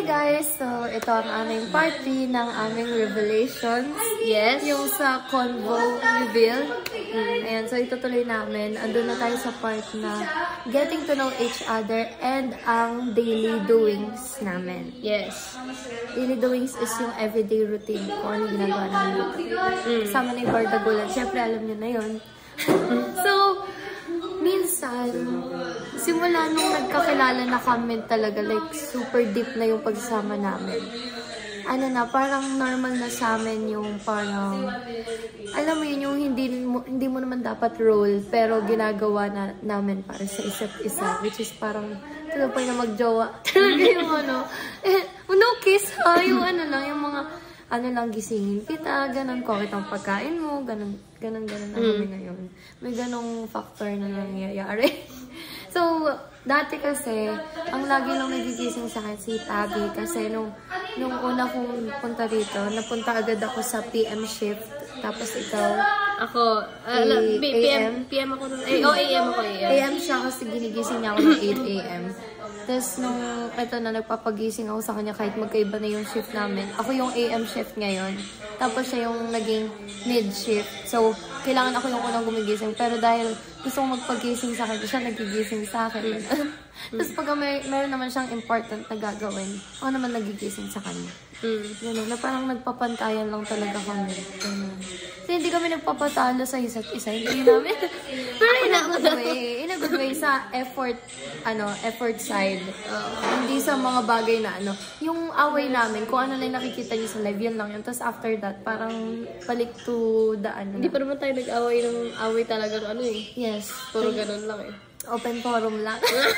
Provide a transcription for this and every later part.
guys! So, ito ang aming party ng aming revelations. Yes. Yung sa convo reveal. Ayan, so itutuloy namin. Andun na tayo sa part na getting to know each other and ang daily doings namin. Yes. Daily doings is yung everyday routine kung ano ginagawa namin. Kasama na yung bardagulan. Siyempre, alam nyo na yun. So, minsan, simula nung nagkakilala na kami talaga, like, super deep na yung pagsama namin. Ano na, parang normal na sa amin yung parang, alam mo yun, yung hindi mo naman dapat role, pero ginagawa na namin para sa isa't isa, which is parang, tuloy na magjowa. Talaga yung ano, no kiss ha, yung ano lang, yung mga, ano lang, gisingin kita, ganun, kokit ang pagkain mo, ganun na kami ngayon. May ganong factor na nangyayari. So, dati kasi, ang lagi lang nagigising sa akin si Tabby kasi nung una kong punta dito, napunta agad ako sa PM shift. Tapos ikaw, ako, PM ako nun. AM ako. AM siya kasi ginigising niya ako ng 8 AM. Tapos nung ito na nagpapagising ako sa kanya kahit magkaiba na yung shift namin. Ako yung AM shift ngayon. Tapos siya yung naging mid shift. So, kailangan ako yung unang gumigising. Pero dahil gusto kong magpagising sa akin, siya nagigising sa akin. Tapos pag meron naman siyang important na gagawin, ako naman nagigising sa kanya. Ganun, na parang nagpapantayan lang talaga kami. Kasi hindi kami nagpapatalo sa isa't isa. Hindi namin. Pero in a good way sa effort side. Hindi sa mga bagay na yung away namin, kung ano lang nakikita niyo sa live, yun lang yun. Tapos after that, parang balik to the Hindi pa naman tayo nag-away ng away talagang Yes. Puro ganun lang Open forum lang.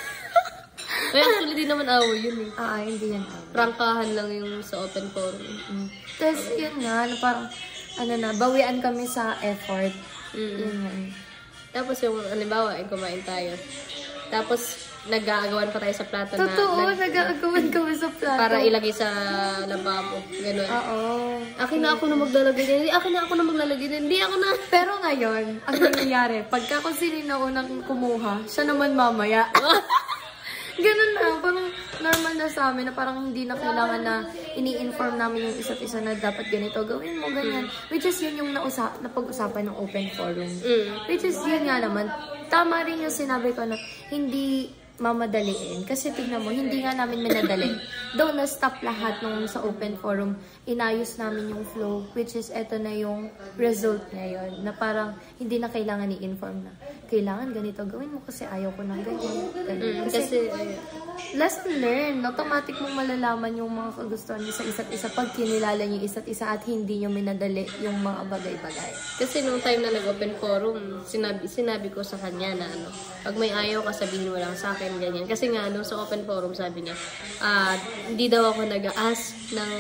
Kaya actually di naman away yun hindi yan. Prangkahan lang yung sa open forum. Tapos yun nga, parang bawian kami sa effort. Yun nga. Tapos yung, halimbawa, kumain tayo. Tapos, nag-aagawan pa tayo sa plato na... Totoo, nag-aagawan kami sa plato. Para ilagay sa lababo. Ganun. Oo. Akin na ako na maglalagay din. Akin na ako na maglalagay din. Hindi ako na. Pero ngayon, ang nangyayari, pagka kung sino na unang kumuha, siya naman mamaya. Ganun na, parang normal na sa amin na parang hindi na kailangan na ini-inform namin yung isa't isa na dapat ganito, gawin mo, ganyan. Which is yun yung napag-usapan ng open forum. Which is yun nga naman, tama rin yung sinabi ko na hindi mamadaliin. Kasi tignan mo, hindi nga namin minadali. Though na-stop lahat nung sa open forum, inayos namin yung flow, which is eto na yung result ngayon, na parang hindi na kailangan i-inform na kailangan ganito gawin mo kasi ayaw ko ng ganyan. Kasi lesson learned. Automatic mong malalaman yung mga kagustuhan niyo sa isa't isa pag kinilala niyo isa't isa at hindi niyo minadali yung mga bagay-bagay. Kasi nung time na nag-open forum, sinabi ko sa kanya na pag may ayaw ka, sabihin mo lang sa akin, ganyan. Kasi nga, nung sa open forum, sabi niya, hindi daw ako nag-ask ng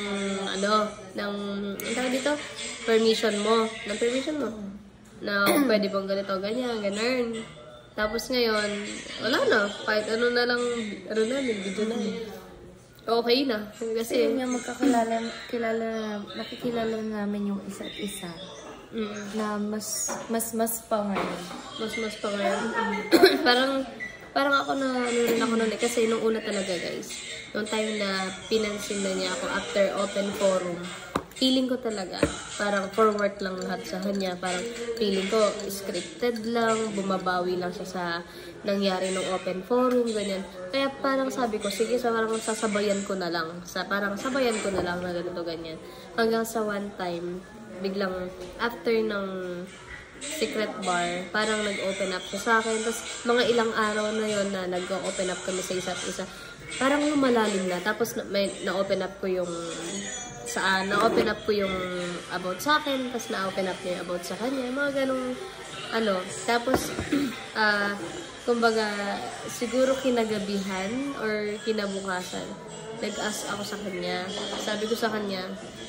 dito, permission mo. Na pwede bang ganito, ganyan, ganun. Tapos ngayon, wala na. Kahit video na. Okay na. Kasi nga nakikilala namin yung isa't isa. Na mas pa ngayon. Mas pa ngayon. parang ako noon kasi nung una talaga guys. Nung time na pinansin na niya ako after open forum. Feeling ko talaga, parang forward lang lahat sa kanya. Parang feeling ko, scripted lang, bumabawi lang siya sa nangyari ng open forum, ganyan. Kaya parang sabi ko, sige, parang sasabayan ko na lang. Parang sabayan ko na lang na ganito, ganyan. Hanggang sa one time, biglang after ng secret bar, parang nag-open up siya sa akin. Tapos mga ilang araw na yon na nag-open up kami sa isa't isa. Parang lumalalim na. Tapos na-open up ko yung na-open up ko yung about sa akin, tapos na-open up niya yung about sa kanya, mga ganong tapos kumbaga siguro kinagabihan or kinabukasan nag-ask ako sa kanya, sabi ko sa kanya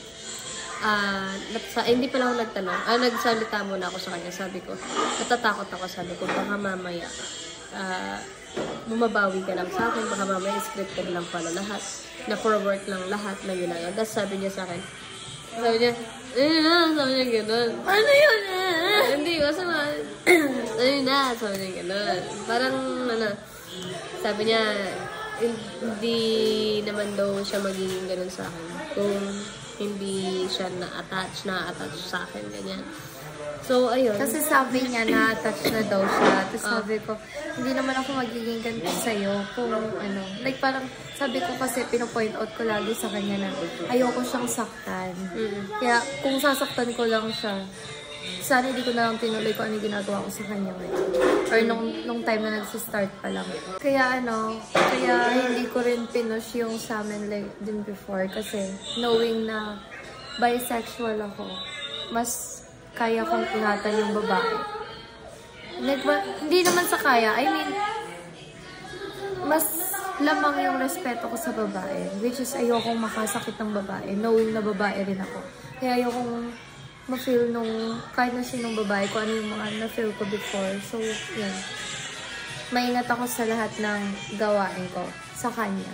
hindi pala ako nagtanong, nagsalita muna ako sa kanya, sabi ko natatakot ako, sabi ko baka mamaya bumabawi ka lang sa akin, baka mamaya scripted lang pala lahat, na forward lang lahat na ginagawa. Tapos sabi niya sa akin, sabi niya gano'n. Ano yun? Hindi, masama. Sabi niya gano'n. Parang, sabi niya, hindi naman daw siya magiging ganun sa akin. Kung hindi siya na-attach sa akin, ganyan. So, ayun. Kasi sabi niya, na-attach na daw siya. Tapos sabi ko, hindi naman ako magiging ganito sa'yo kung ano. Like parang, sabi ko kasi, pinopoint out ko lagi sa kanya na ayoko siyang saktan. Kaya, kung sasaktan ko lang siya, sana hindi ko na lang tinuloy kung ano yung ginagawa ko sa kanya ngayon. Or nung time na nagsistart pa lang. Kaya hindi ko rin pinush yung sa amin like din before. Kasi knowing na bisexual ako, mas kaya kong ingatan yung babae. Like, hindi naman sa kaya. I mean, mas lamang yung respeto ko sa babae. Which is, ayokong makasakit ng babae. Knowing na babae rin ako. Kaya ayokong ma-feel nung, kahit na sinong babae, kung ano yung mga na-feel ko before. So, yun. Maingat ako sa lahat ng gawain ko sa kanya.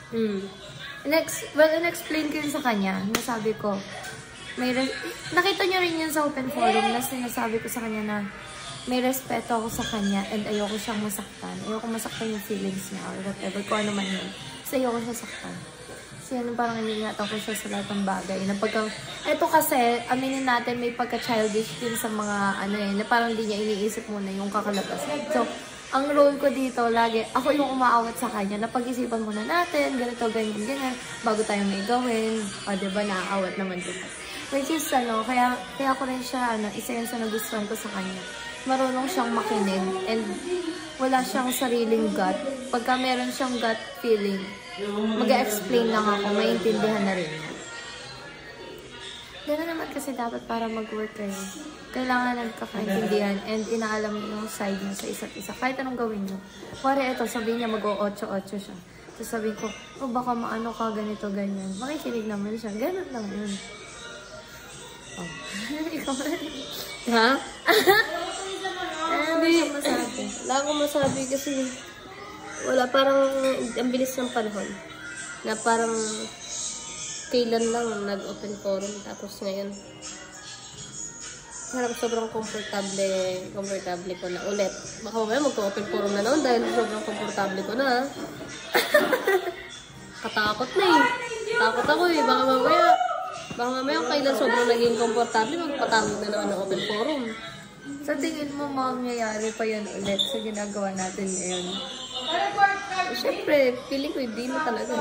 In-explain ko yun sa kanya. Nasabi ko, nakita niyo rin yun sa open forum na sinasabi ko sa kanya na may respeto ako sa kanya and ayoko siyang masaktan. Ayoko masaktan yung feelings niya or whatever, kung ano man yun. Kasi ayoko siya saktan. Kasi yan parang iniingatan ko siya sa lahat ng bagay. Ito kasi, aminin natin, may pagka-childish din sa mga na parang di niya iniisip muna yung kakalabasan. So, ang role ko dito, lagi, ako yung umaawat sa kanya, na pag-isipan muna natin, ganito, ganyan, bago tayo may gawin. O, diba, naaawat naman dito. Which is, kaya ko rin siya, isa yun sa nagustuhan ko sa kanya. Marunong siyang makinig and wala siyang sariling gut. Pagka meron siyang gut feeling, mag-explain lang ako, maintindihan na rin niya. Gano'n naman kasi dapat para mag-work kayo. Kailangan nagkakaintindihan and inaalam niyo yung side niyo sa isa't isa. Kahit anong gawin niyo. Pare ito, sabihin niya mag-o-8-8 siya. Tapos sabihin ko, baka maano ka, ganito, ganyan. Makikinig naman siya. Gano'n lang yun. Oh. Ikaw na. Ha? Hindi. Wala akong masabi kasi wala, parang ang bilis ng panahon. Na parang kailan lang nag-open forum tapos ngayon parang sobrang komportable ko na ulit. Baka mamaya mag-open forum na naman dahil sobrang komportable ko na. Katakot na eh. Takot ako eh. Baka mamaya kailan sobrang naging komportable, magpatawag na naman ng open forum. Sa tingin mo, mangyayari pa yun ulit sa ginagawa natin ngayon? Siyempre, feeling ko hindi na talaga.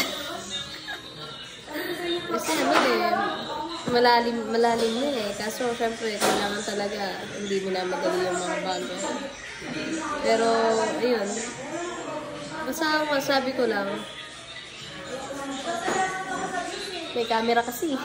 Kasi naman malalim na eh. Kaso, siyempre, kailangan talaga hindi mo na madali yung mga bago. Pero, ayun. Basta masabi ko lang, may camera kasi.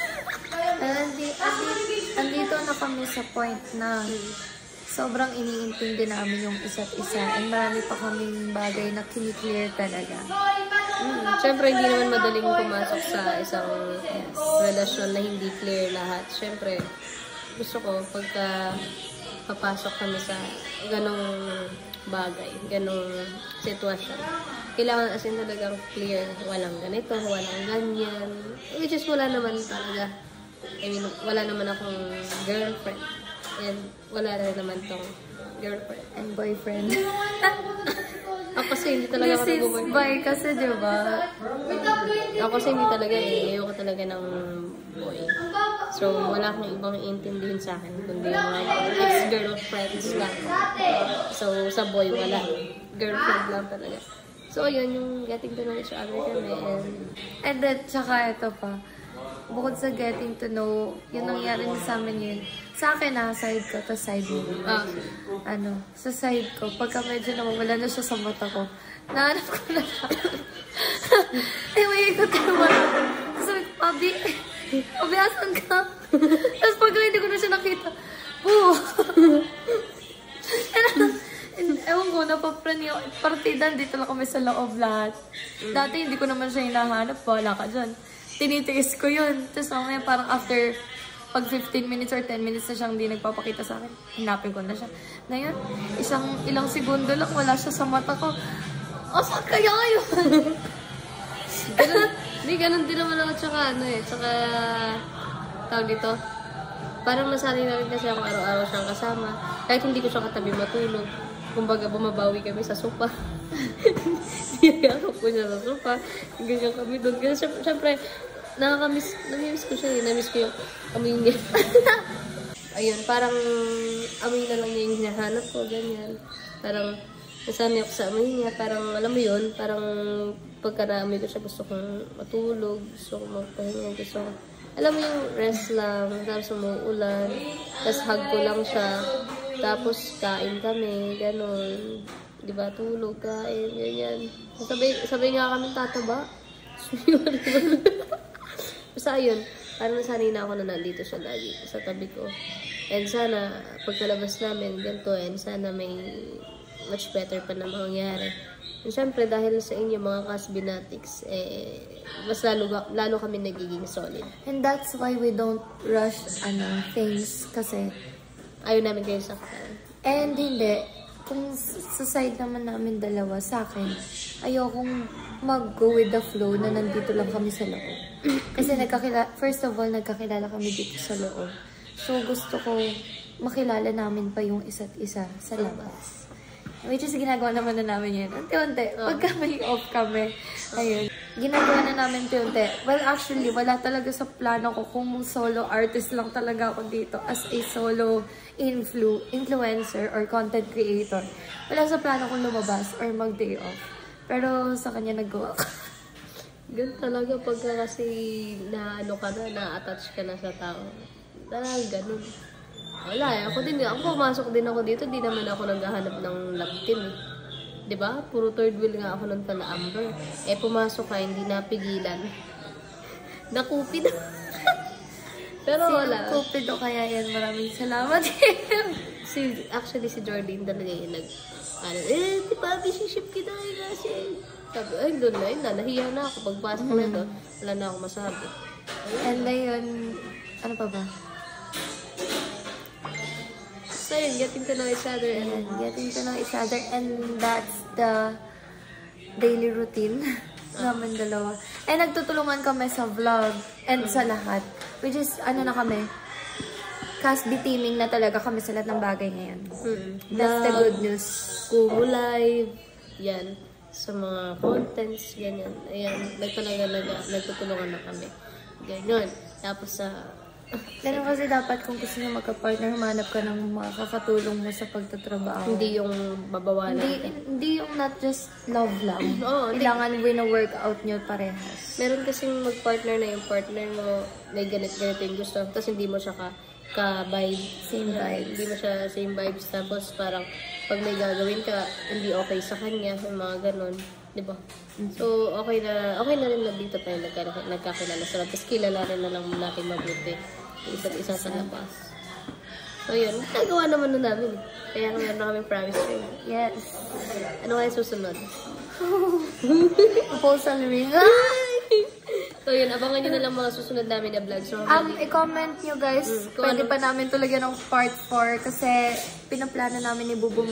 Andito na kami sa point na sobrang iniintindi namin yung isa't isa and marami pa kaming bagay na kiniklear talaga. Siyempre, hindi naman madaling pumasok sa isang relasyon na hindi clear lahat. Siyempre, gusto ko pagka papasok kami sa ganong bagay, ganong sitwasyon, kailangan as in talagang clear. Walang ganito, walang ganyan. Which is wala naman talaga. I mean, wala naman akong girlfriend. And wala rin naman tong girlfriend. And boyfriend. Ako kasi hindi talaga ako nag-boyfriend. This is bi kasi, diba? Ako kasi hindi talaga eh. Ayoko talaga ng boy. So, wala akong ibang iintindihin sa akin. Kundi yung mga ex-girlfriends lang. So, sa boy, wala. Girlfriend lang talaga. So, yun, yung getting to know each other kami. And then, tsaka ito pa. Bukod sa getting to know, yung nangyari sa amin yun. Sa akin side ko, to side mo. Sa side ko, pagka medyo nawawala na siya sa mata ko, nahanap ko na siya. May ikot ka naman. Sabi ko, Pabi, asan ka? Tapos pagka hindi ko na siya nakita, ewan ko, napapran yung partidan, dito lang kami sa loob lahat. Dati hindi ko naman siya hinahanap, wala ka dyan. Tinitiis ko yun. Tapos mamaya parang after pag 15 minutes or 10 minutes na siyang hindi nagpapakita sa akin, hinapin ko na siya. Ngayon, ilang segundo lang wala siya sa mata ko. Saan kaya yun? Ganun din naman ako. Tsaka tawag dito, parang nasanay na rin kasi ako araw-araw siyang kasama. Kahit hindi ko siya katabi matulog. kumbaga bumabawi kami sa sopa. Niyayakap ko niya sa sopa. Ganyan kami doon. Kasi syempre, namiss ko siya. Namiss ko yung amoy niya. Ayun, parang amoy na lang niya yung hinahanap ko. Ganyan. Parang nasanay ako sa amoy niya. Parang, alam mo yun, parang pagka naamoy ko siya, gusto kong matulog. Gusto kong magpahinga. Gusto kong, alam mo yung rest lang. Tapos umuulan. Tapos hug ko lang siya. Tapos kain kami. Ganon. Diba? Tulog, kain. Ganyan. Sabay nga kami tataba. Basta ayun. Parang nasanay na ako na nandito siya lagi sa tabi ko. And sana, pagkalabas namin, ganito, and sana may much better pa na mangyari. And syempre, dahil sa inyo mga Kasbinatics, mas lalo kami nagiging solid. And that's why we don't rush things kasi ayaw namin kayo saktan. And hindi, kung sa side naman namin dalawa, sa akin, ayokong mag-go with the flow na nandito lang kami sa loob. Kasi first of all, nagkakilala kami dito sa loob. So, gusto ko makilala namin pa yung isa't isa sa labas. Which is, ginagawa naman na namin yan. Unti-unti. Pagka may off kami, ayun. Ginagawa na namin unti-unti. Well, actually, wala talaga sa plano ko kung solo artist lang talaga ako dito as a solo influencer or content creator. Wala sa plano kong lumabas or mag-day off. Pero sa kanya nagawa ko. Ganun talaga pagka kasi na-attach ka na sa tao. Talaga, ganun. Wala eh. Ako pumasok din ako dito, di naman ako naghahanap ng love team. Diba? Puro third wheel nga ako nun pala, Amber. Pumasok ka, hindi napigilan. Nakupid. Pero wala. Kupid o kaya yan. Maraming salamat. Actually, si Jordan talaga yung di ba, bisiship kita kasi. Sabi, doon na yun na. Nahiya na ako. Pagpasok na doon, wala na ako masabi. And ayun, ano pa ba? So yun, getting to know each other. Getting to know each other. And that's the daily routine namin dalawa. And nagtutulungan kami sa vlog and sa lahat. Which is, na kami, Kasbi teaming na talaga kami sa lahat ng bagay ngayon. That's the good news. Kumu Live, yan. Sa mga contents, ganyan. Ayan, nagtutulungan na kami. Ganyan. Tapos sa... Ganun kasi dapat kung gusto nyo magka-partner, humanap ka ng mga kakatulong mo sa pagtatrabaho. Hindi yung babawalan. Hindi yung not just love lang. Kailangan win-workout nyo parehas. Meron kasing mag-partner na yung partner mo, may ganito yung gusto. Tapos hindi mo siya ka-vibe. Same vibes. Hindi mo siya same vibes. Tapos parang pag may gagawin ka, hindi okay sa kanya. Yung mga ganun. Diba? So, okay na rin na dito tayo nagkakilala sa labas. Kilala rin na lang natin mabuti. Isa't isa sa labas. So, yun. Nagawa naman na namin. Kaya ngayon na kami promise ring. Yes. Ano kaya susunod? Proposal ring. So, yun. Abangan nyo na lang mga susunod namin na vlog. So, i-comment nyo guys. Pwede pa namin tulagyan ng part 4 kasi pinaplano namin ni Bubu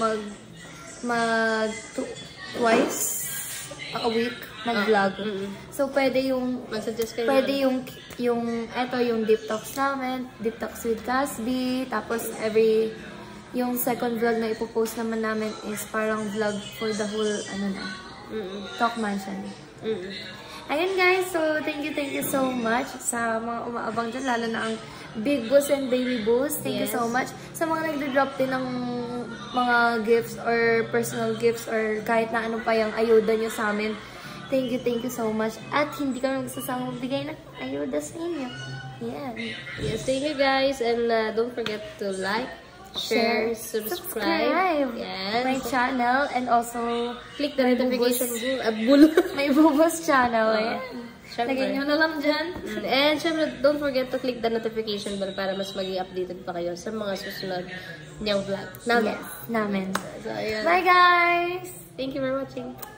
twice a week mag-vlog. So, pwede yung mag-suggest kayo. Pwede yung deep talks namin, deep talks with Kasbi, tapos yung second vlog na ipopost naman namin is parang vlog for the whole, Talk Mansion. Ayun guys, so thank you so much sa mga umaabang dyan, lalo na ang Big Boss and Baby Boss. Thank you so much. Sa mga nagdo-drop din ng mga gifts or personal gifts or kahit na ano pa yung ayuda nyo sa amin. Thank you so much. At hindi kami magsasama magbigay ng ayuda sa inyo. Yeah. Yes, thank you guys. And don't forget to like, share, subscribe. Yes. My channel and also click the notification bell. My Bubo's channel. Lagyan nyo na lang dyan. And syempre, don't forget to click the notification bell para mas maging updated pa kayo sa mga susunod niyang vlog namin. Yes, namin. So, ayan. Bye guys! Thank you for watching.